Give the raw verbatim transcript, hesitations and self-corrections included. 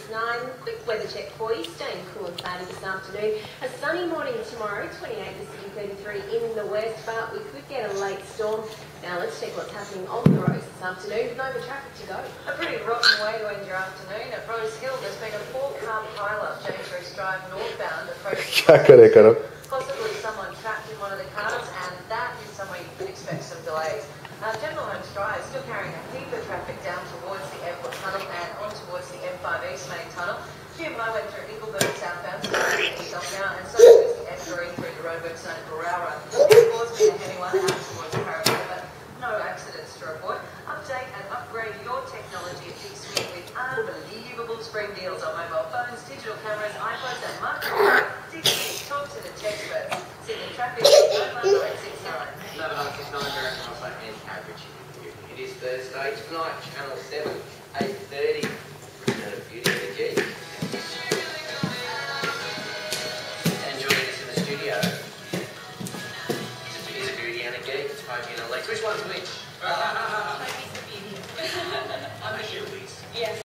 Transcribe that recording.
nine. Quick weather check for you. Staying cool and cloudy this afternoon. A sunny morning tomorrow, twenty-eight to thirty-three in the west, but we could get a late storm. Now let's check what's happening on the roads this afternoon. No more traffic to go. A pretty rotten way to end your afternoon. At Rose Hill, there's been a four-car pile-up. James Reese Drive northbound approaching. क्या करे Karam? Possibly someone trapped in one of the cars, and that is somewhere you could expect some delays. Uh, General Holmes Drive still carrying a heap of traffic down towards the airport tunnel and on towards the M five East main tunnel. Q M I went through Ingleburn southbound, starting to ease off now, and so is the M three through the Roadwork zone for Railroad. It was been a heavy one out towards Karam, but no accidents to report. Update and upgrade your technology at Big Swing with unbelievable spring deals on mobile phones, digital cameras, iPods, and much more. Dig in, talk to the experts. Sydney traffic, nine one eight six nine. seven nine six nine, American also and average. It is Thursday tonight, Channel seven, eight thirty. Return of Beauty in the G. And joining us in the studio is a beauty and a geek. Toby and Alex. Which one's which? Toby's the beauty. I'm a Liz. Yes.